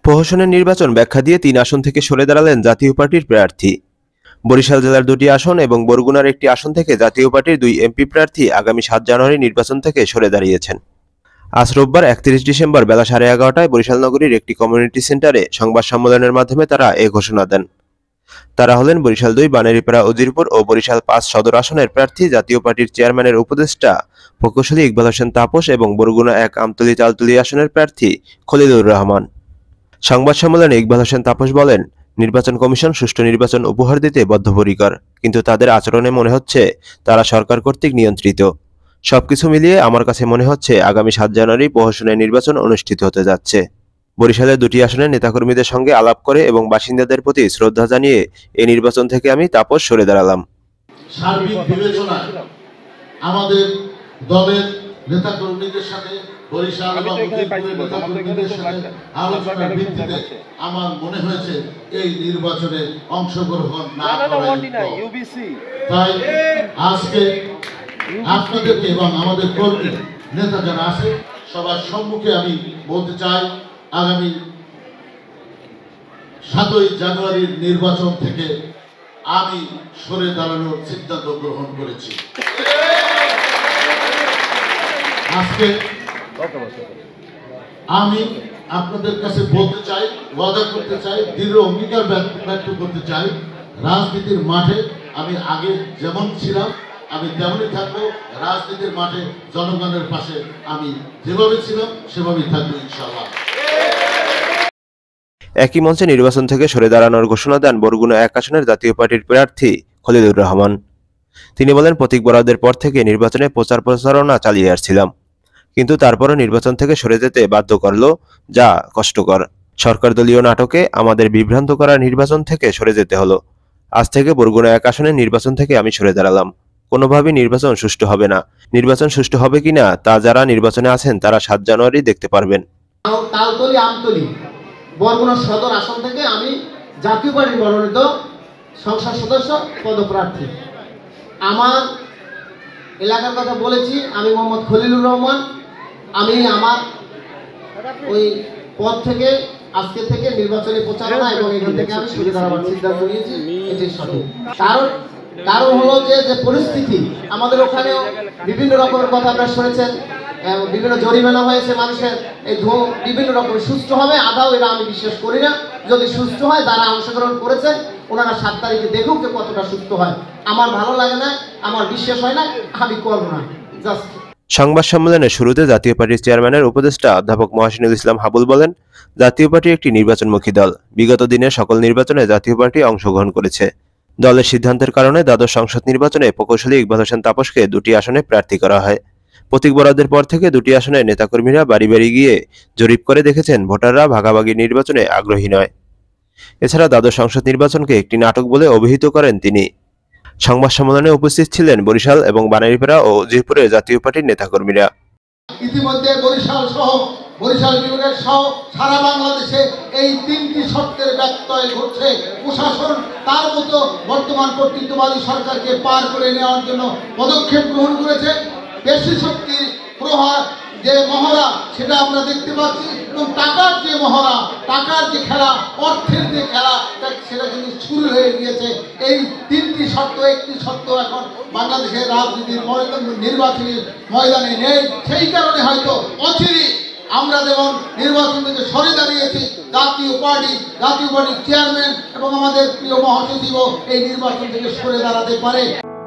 প্রহসনের নির্বাচন ব্যাখ্যা দিয়ে ৩ আসন থেকে সরে দাঁড়ালেন জাতীয় পার্টির প্রার্থী। বরিশাল জেলার ২টি আসন এবং বরগুনার একটি আসন থেকে জাতীয় পার্টির ২ এমপি প্রার্থী আগামী ৭ জানুয়ারি নির্বাচন থেকে সরে দাঁড়িয়েছেন। আজ রোববার ৩১ ডিসেম্বর বেলা 11:30টায় বরিশাল নগরীর একটি কমিউনিটি সেন্টারে সংবাদ সম্মেলনের মাধ্যমে তারা এ ঘোষণা দেন। তারা হলেন বরিশাল ২ বানেরীপাড়া উজিরপুর ও বরিশাল ৫ সদর আসনের প্রার্থী জাতীয় পার্টির চেয়ারম্যানের উপদেষ্টা প্রকৌশলী ইকবাল হোসেন তাপস এবং বরগুনা ১ আমতলী তালতলী আসনের প্রার্থী খলিলুর রহমান। সংবাদ সম্মেলনে ইকবাল হোসেন তাপস বলেন, নির্বাচন কমিশন সুষ্ঠু নির্বাচন উপহার দিতে বদ্ধপরিকর, কিন্তু তাদের আচরণে মনে হচ্ছে তারা সরকার কর্তৃক নিয়ন্ত্রিত। সবকিছু মিলিয়ে আমার কাছে মনে হচ্ছে আগামী ৭ জানুয়ারি প্রহসনের নির্বাচন অনুষ্ঠিত হতে যাচ্ছে। বরিশালের ২টি আসনের নেতাকর্মীদের সঙ্গে আলাপ করে এবং বাসিন্দাদের প্রতি শ্রদ্ধা জানিয়ে এই নির্বাচন থেকে আমি তাপস সরে দাঁড়ালাম। সার্বিক বিবেচনায় আমাদের দলের নেতাকর্মীদের সাথে বরিশাল এবং উজিরপুরের নেতাকর্মীদের সাথে আলোচনার ভিত্তিতে আমার মনে হয়েছে এই নির্বাচনে অংশগ্রহণ না করাই তাই আজকে আপনাদেরকে এবং আমাদের কর্মী নেতা যারা আছে সবার সম্মুখে আমি বলতে চাই, আগামী ৭ই জানুয়ারির নির্বাচন থেকে আমি সরে দাঁড়ানোর সিদ্ধান্ত গ্রহণ করেছি। আজকে আমি আপনাদের কাছে বলতে চাই, ওয়াদা করতে চাই, দৃঢ় অঙ্গীকার ব্যক্ত করতে চাই, রাজনীতির মাঠে আমি আগে যেমন ছিলাম আমি তেমনই থাকবো। রাজনীতির মাঠে জনগণের পাশে আমি যেভাবে ছিলাম সেভাবেই থাকবো ইনশাআল্লাহ। একই মঞ্চে নির্বাচন থেকে সরে দাঁড়ানোর ঘোষণা দেন বরগুনা ১ আসনের জাতীয় পার্টির প্রার্থী খলিলুর রহমান। তিনি বলেন, প্রতীক বরাদ্দের পর থেকে নির্বাচনে প্রচার প্রচারণা চালিয়ে আসছিলাম, কিন্তু তারপরও নির্বাচন থেকে সরে যেতে বাধ্য করল, যা কষ্টকর। সরকার দলীয় নাটকে আমাদের বিভ্রান্ত করা নির্বাচন থেকে সরে যেতে হলো। আজ থেকে বরগুনা ১ আসনের নির্বাচন থেকে আমি সরে দাঁড়ালাম। কোনোভাবেই নির্বাচন সুষ্ঠু হবে না। নির্বাচন সুষ্ঠু হবে কিনা তা যারা নির্বাচনে আছেন তারা ৭ জানুয়ারি দেখতে পারবেন। তালতলী আমতলী বরগুনা সদর আসন থেকে আমি জাতীয় পার্টির মনোনীত সংসদ সদস্য পদপ্রার্থী। আমার এলাকার কথা বলেছি, আমি মোহাম্মদ খলিলুর রহমান। আমি আমার ওই পদ থেকে আজকে থেকে নির্বাচনী প্রচারণা এবং এখান থেকে আমি সরে দাঁড়াবার সিদ্ধান্ত নিয়েছি। এটাই সঠিক। কারণ হলো যে পরিস্থিতি আমাদের ওখানেও বিভিন্ন রকমের কথা আপনারা শুনেছেন, বিভিন্ন জরিমানা হয়েছে মানুষের, এই বিভিন্ন রকমের সুস্থ হবে আদাও, এটা আমি বিশ্বাস করি না। যদি সুস্থ হয় যারা অংশগ্রহণ করেছে ওনারা ৭ তারিখে দেখুক যে কতটা সুস্থ হয়। আমার ভালো লাগে না, আমার বিশ্বাস হয় না, আমি করব না। জাস্ট সংবাদ সম্মেলনের শুরুতে জাতীয় পার্টির চেয়ারম্যানের উপদেষ্টা অধ্যাপক মহসিনুল ইসলাম হাবুল বলেন, জাতীয় পার্টি একটি নির্বাচনমুখী দল। বিগত দিনের সকল নির্বাচনে জাতীয় পার্টি অংশগ্রহণ করেছে। দলের সিদ্ধান্তের কারণে দ্বাদশ সংসদ নির্বাচনে প্রকৌশলী ইকবাল হোসেন তাপসকে ২টি আসনে প্রার্থী করা হয়। প্রতীক বরাদ্দের পর থেকে ২টি আসনের নেতাকর্মীরা বাড়ি বাড়ি গিয়ে জরিপ করে দেখেছেন ভোটাররা ভাগাভাগি নির্বাচনে আগ্রহী নয়। এছাড়া দ্বাদশ সংসদ নির্বাচনকে একটি নাটক বলে অভিহিত করেন তিনি। সংবাদ সম্মেলনে উপস্থিত ছিলেন বরিশাল এবং বানেরীপাড়া ও উজিরপুরের জাতীয় পার্টির নেতাকর্মীরা। ইতিমধ্যে বরিশাল বিভাগের সহ সারা বাংলাদেশে এই ৩টি শর্তের ব্যত্যয় ঘটছে। প্রশাসন তার মতো বর্তমান কর্তৃত্ববাদী সরকারকে পার করে নেওয়ার জন্য পদক্ষেপ গ্রহণ করেছে। বেশি শক্তির প্রহার যে মহড়া সেটা আমরা দেখতে পাচ্ছি, এবং টাকার যে মহড়া, টাকার যে খেলা, অর্থের যে খেলা, সেটা কিন্তু শুরু হয়ে গিয়েছে। এই ৩টি শর্ত, একটি শর্ত এখন বাংলাদেশের রাজনীতির নির্বাচনী ময়দানে নেই। সেই কারণে হয়তো অচিরে আমরা যেমন নির্বাচন থেকে সরে দাঁড়িয়েছি, জাতীয় পার্টির চেয়ারম্যান এবং আমাদের প্রিয় মহাসচিবও এই নির্বাচন থেকে সরে দাঁড়াতে পারে।